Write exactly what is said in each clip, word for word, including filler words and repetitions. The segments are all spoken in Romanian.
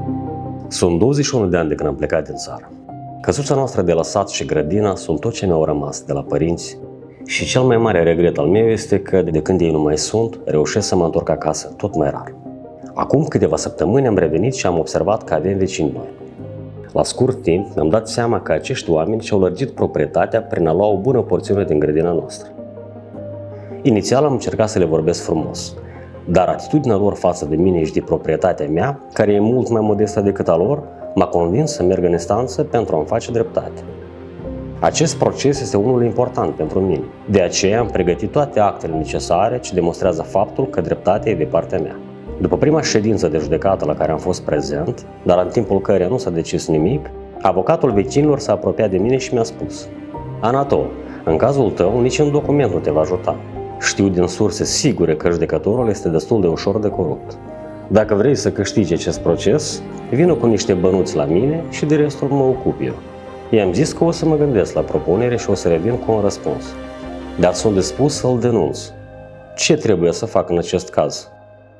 Sunt douăzeci și unu de ani de când am plecat din țară. Căsuța noastră de la sat și grădina sunt tot ce mi-au rămas de la părinți și cel mai mare regret al meu este că de când ei nu mai sunt, reușesc să mă întorc acasă tot mai rar. Acum câteva săptămâni am revenit și am observat că avem vecini noi. La scurt timp mi-am dat seama că acești oameni și-au lărgit proprietatea prin a lua o bună porțiune din grădina noastră. Inițial am încercat să le vorbesc frumos, dar atitudinea lor față de mine și de proprietatea mea, care e mult mai modestă decât a lor, m-a convins să merg în instanță pentru a-mi face dreptate. Acest proces este unul important pentru mine, de aceea am pregătit toate actele necesare ce demonstrează faptul că dreptatea e de partea mea. După prima ședință de judecată la care am fost prezent, dar în timpul căreia nu s-a decis nimic, avocatul vecinilor s-a apropiat de mine și mi-a spus: Anatol, în cazul tău niciun document nu te va ajuta. Știu din surse sigure că judecătorul este destul de ușor de corupt. Dacă vrei să câștigi acest proces, vină cu niște bănuți la mine și de restul mă ocup eu. I-am zis că o să mă gândesc la propunere și o să revin cu un răspuns. Dar sunt dispus să-l denunț. Ce trebuie să fac în acest caz?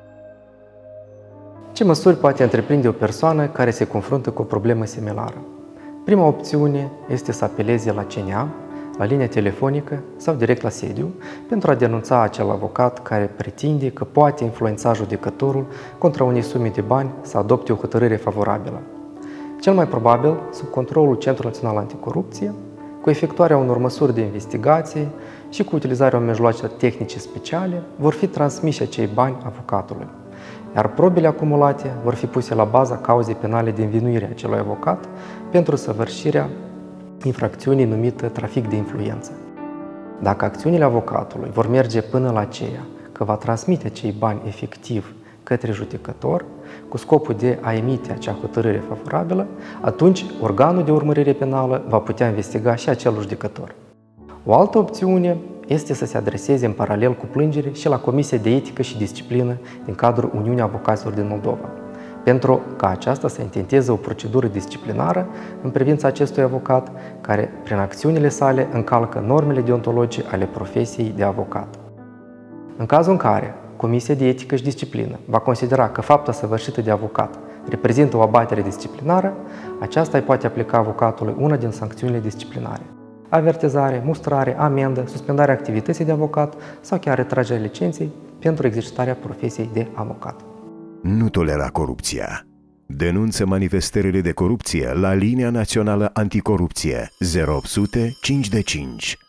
Ce măsuri poate întreprinde o persoană care se confruntă cu o problemă similară? Prima opțiune este să apeleze la C N A, la linia telefonică sau direct la sediu, pentru a denunța acel avocat care pretinde că poate influența judecătorul contra unei sume de bani să adopte o hotărâre favorabilă. Cel mai probabil, sub controlul Centrului Național Anticorupție, cu efectuarea unor măsuri de investigație și cu utilizarea unor mijloace tehnice speciale, vor fi transmiși acei bani avocatului, iar probele acumulate vor fi puse la baza cauzei penale de învinuire a acelui avocat pentru săvârșirea infracțiunii numită trafic de influență. Dacă acțiunile avocatului vor merge până la aceea că va transmite acei bani efectiv către judecător, cu scopul de a emite acea hotărâre favorabilă, atunci organul de urmărire penală va putea investiga și acel judecător. O altă opțiune este să se adreseze în paralel cu plângere și la Comisia de Etică și Disciplină din cadrul Uniunii Avocaților din Moldova, pentru ca aceasta să intenteze o procedură disciplinară în privința acestui avocat, care, prin acțiunile sale, încalcă normele deontologice ale profesiei de avocat. În cazul în care Comisia de Etică și Disciplină va considera că fapta săvârșită de avocat reprezintă o abatere disciplinară, aceasta îi poate aplica avocatului una din sancțiunile disciplinare: avertizare, mustrare, amendă, suspendarea activității de avocat sau chiar retragerea licenței pentru exercitarea profesiei de avocat. Nu tolera corupția. Denunță manifestările de corupție la Linia Națională Anticorupție zero opt sute cinci de cinci.